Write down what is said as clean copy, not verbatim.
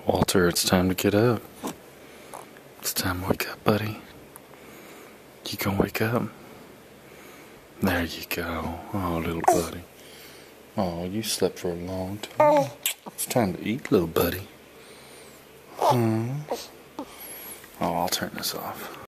Walter, it's time to get up. It's time to wake up, buddy. You gonna wake up? There you go. Oh, little buddy. Oh, you slept for a long time. It's time to eat, little buddy. Oh, I'll turn this off.